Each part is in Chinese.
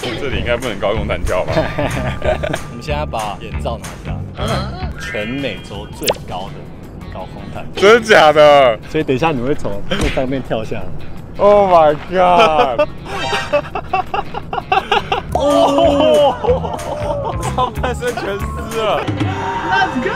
这里应该不能高空弹跳吧？ 我们现在把眼罩拿下，全美洲最高的高空弹跳， 真的假的？ 所以等一下你会从这上面跳下来。 Oh my god！ 哦，上半身全湿了。Let's go！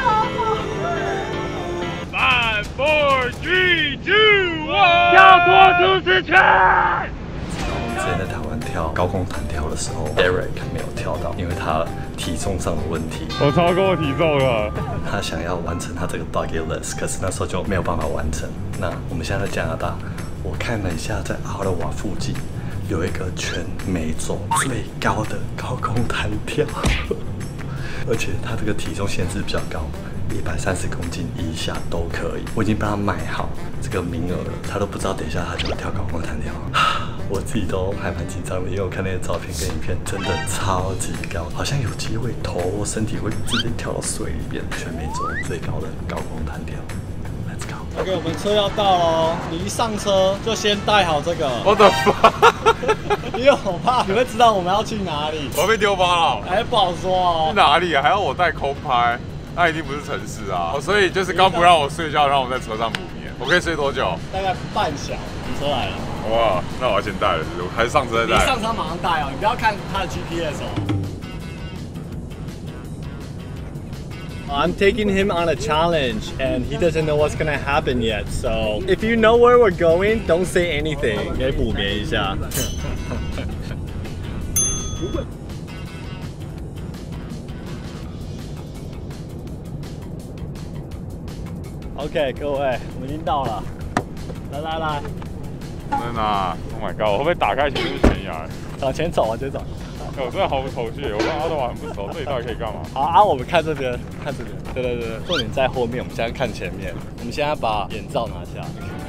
5、4、3、2、1，跳脱舒适圈。 之前在台湾跳高空弹跳的时候 ，Eric 没有跳到，因为他体重上的问题。 我超过体重了。 他想要完成他这个 bucket list， 可是那时候就没有办法完成。那我们现在在加拿大，我看了一下，在阿尔瓦附近有一个全美洲最高的高空弹跳，而且他这个体重限制比较高。130公斤以下都可以，我已经帮他买好这个名额了，他都不知道等一下他就会跳高空弹跳，我自己都还蛮紧张的，因为我看那些照片跟影片，真的超级高，好像有机会头身体会直接跳到水里边。全美洲最高的高空弹跳 ，Let's go。 OK， 我们车要到喽，你一上车就先带好这个。 我的妈！ 因为我怕你会知道我们要去哪里。 我被丢包了， 还不好说哦。 去哪里啊？还要我带空拍？那一定不是城市啊！所以就是刚不让我睡觉，让我在车上补眠。我可以睡多久？ 大概半小时。车来了。 哇，那我要先带了，是不是？还是上车再带？ 你上车马上带哦，你不要看它的 GPS 哦。I'm taking him on a challenge and he doesn't know what's gonna happen yet. So if you know where we're going, don't say anything. 可以补眠一下。OK， 各位，我们已经到了。来。 真的啊 ！Oh my god！ 我会不会打开前面是悬崖？ 往前走，往前走。 我真的毫无头绪，我跟阿德瓦很不熟，这里到底可以干嘛？ 好啊，我们看这边，看这边。对，重点在后面，我们现在看前面。我们现在把眼罩拿下。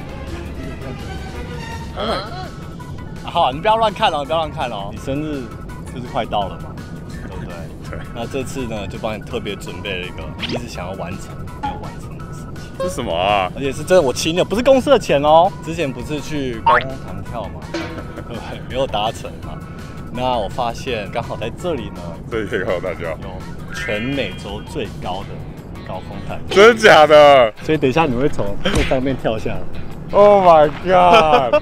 好，你不要乱看哦，你生日就是快到了嘛，对不对？ 对。 那这次呢，就帮你特别准备了一个你一直想要完成没有完成的事情。 这是什么啊？ 而且是真的我请的，不是公司的钱哦。之前不是去高空弹跳嘛，对，没有达成嘛。那我发现刚好在这里呢， 这里可以告诉大家， 有全美洲最高的高空弹跳， 真的假的？ 所以等一下你会从这上面跳下来。 Oh my god！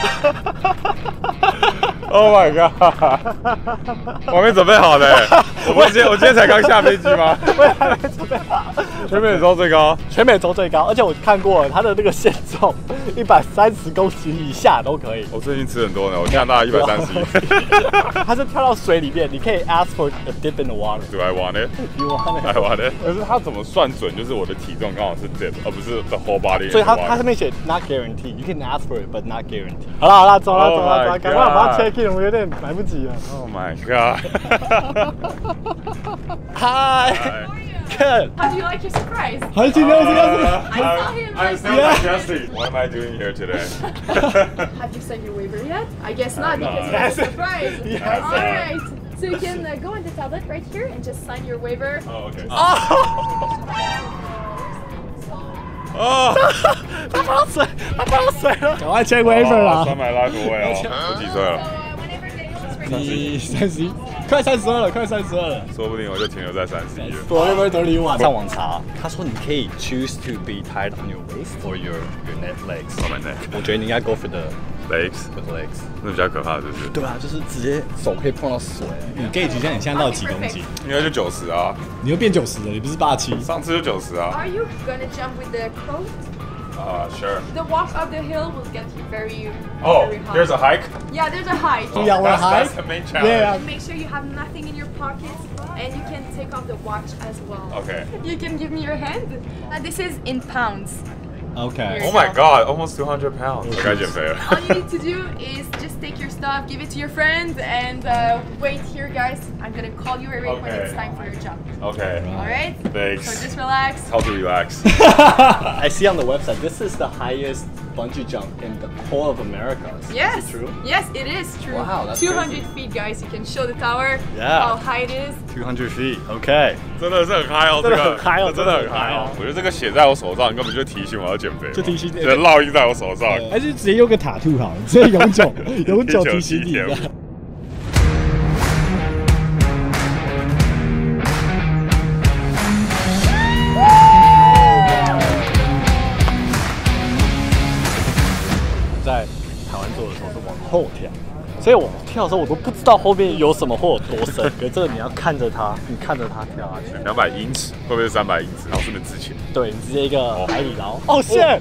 Oh my god！ 我还没准备好呢。我今天才刚下飞机吗？ 我也还没准备好。 全美洲最高， 全美洲最高，而且我看过了，它的那个限重130公斤以下都可以。 我最近吃很多呢，我加拿大131。 它是跳到水里面，你可以 ask for a dip in the water. Do I want it? You want it? I want it. 可是它怎么算准？就是我的体重刚好是 dip， 而不是 the whole body。 所以它上面写 not guarantee. You can ask for it, but not guarantee. 好了，走了，赶快把它 check in， 我有点来不及了。 Oh my god! Hi. Good. How do you like your surprise? How did you know I saw him. I'm still digesting. What am I doing here today? Have you sent your waiver yet? I guess not because it's a surprise. Yes. All right. So you can go in the tablet right here and just sign your waiver. Oh, okay. 哦，他跑水了，赶快 check waiver 啦 ！Sign my life away 哦，我几岁了？ Whenever you're ready. 30，快32了，快32了。 说不定我就停留在31了。 我会不会都离晚？上网查，他说你可以 choose to be tied on your waist or your legs. On my neck. 我觉得你应该 go for the legs. legs. 那比较可怕，是不是？ 对啊，就是直接手可以碰到水。你 gauge 一下你现在到几公斤？ 应该就90啊。 你又变90了，你不是87？ 上次就90啊。 Are you gonna jump with the coat? Sure. The walk up the hill will get you very Oh, very high. there's a hike? Yeah, there's a hike. Yeah, we're high. That's the main challenge. Yeah. And make sure you have nothing in your pockets and you can take off the watch as well. Okay. You can give me your hand. This is in pounds. Okay. Oh my god, almost 200 pounds. 我该减肥了。 All you need to do is just take your stuff, give it to your friend, and wait here, guys. I'm gonna call you when it's time for your jump. Okay. All right? Thanks. So just relax. How to relax? I see on the website this is the highest bungee jump in the whole of America. Yes. Is it true? Yes, it is true. Wow, that's 200 crazy. feet, guys. You can show the tower Yeah. how high it is. 200 feet. Okay. 真的是很嗨哦，这真的个很嗨哦真的很真的很嗨哦。 嗨哦我觉得这个写在我手上，根本就提醒我要减肥嘛， 就提醒就烙印在我手上。 还是直接用个塔兔好了，直接永久提醒你的。 所以我跳的时候我都不知道后面有什么或有多深。可是这个你要看着它，你看着它跳下去。 200英尺会不会是300英尺？然后顺便之前， 对你直接一个海底捞。哦，shit！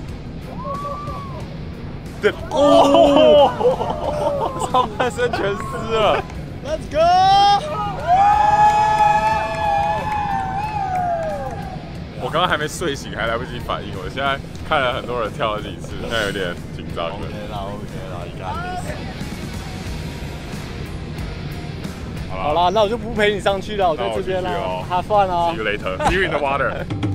对，哦，上半身全湿了。 Let's go！ 我刚刚还没睡醒，还来不及反应。我现在看了很多人跳了几次，现在有点紧张了。 OK 啦，你看好啦，那我就不陪你上去了，我在这边啦。Have fun 啊 ！See you later. See you in the water.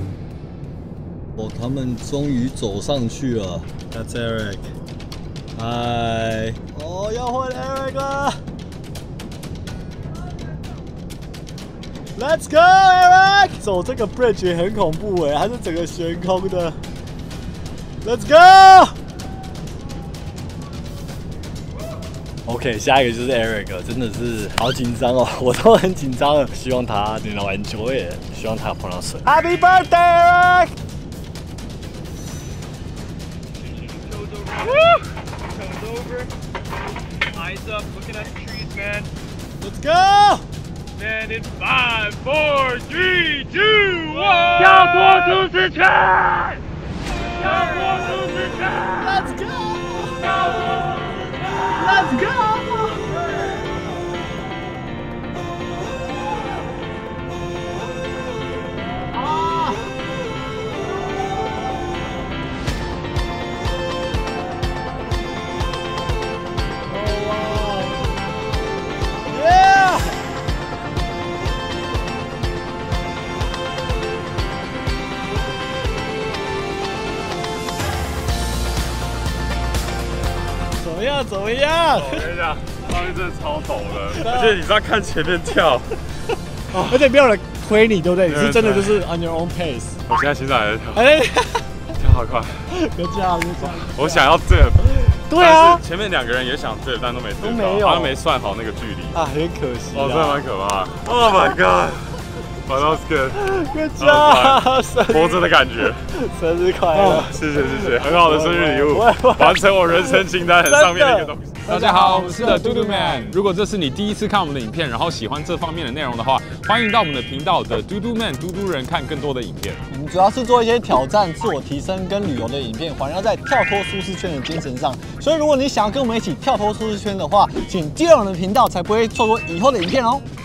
他们终于走上去了。That's Eric. 嗨，哦，要换 Eric 了。Let's go, Eric！ 走这个 bridge 也很恐怖哎，它是整个悬空的。Let's go！OK， 下一个就是 Eric， 真的是好紧张哦，我都很紧张了。希望他能够 enjoy， 希望他碰到水。Happy birthday, Eric！ Comes over, eyes up, looking at the trees, man. Let's go! And in 5, 4, 3, 2, 1， 跳脱舒适圈！跳脱舒适圈 Let's go! 跳脱舒适圈 Let's go! 怎么样？ 我跟你讲，上面真的超陡的，而且你知道看前面跳， 而且没有人推你，对不对？你是真的就是 on your own pace。 我现在心脏还在跳， 哎， 跳好快。 别这样， 我想要 dip， 对啊， 前面2个人也想 dip， 但都没 dip 到， 没有， 他们没算好那个距离啊，很可惜。 哦，真的蛮可怕。Oh my god！ But that was good. Good job！ 活着的感觉， 生日快乐！ 谢谢，很好的生日礼物，完成我人生清单很上面的一个东西。 大家好，我们是 The Doodoo Man。如果这是你第一次看我们的影片，然后喜欢这方面的内容的话，欢迎到我们的频道的 Doodoo Man 嘟嘟人看更多的影片。 我们主要是做一些挑战、自我提升跟旅游的影片，环绕在跳脱舒适圈的精神上。所以如果你想要跟我们一起跳脱舒适圈的话，请订阅我们的频道，才不会错过以后的影片哦。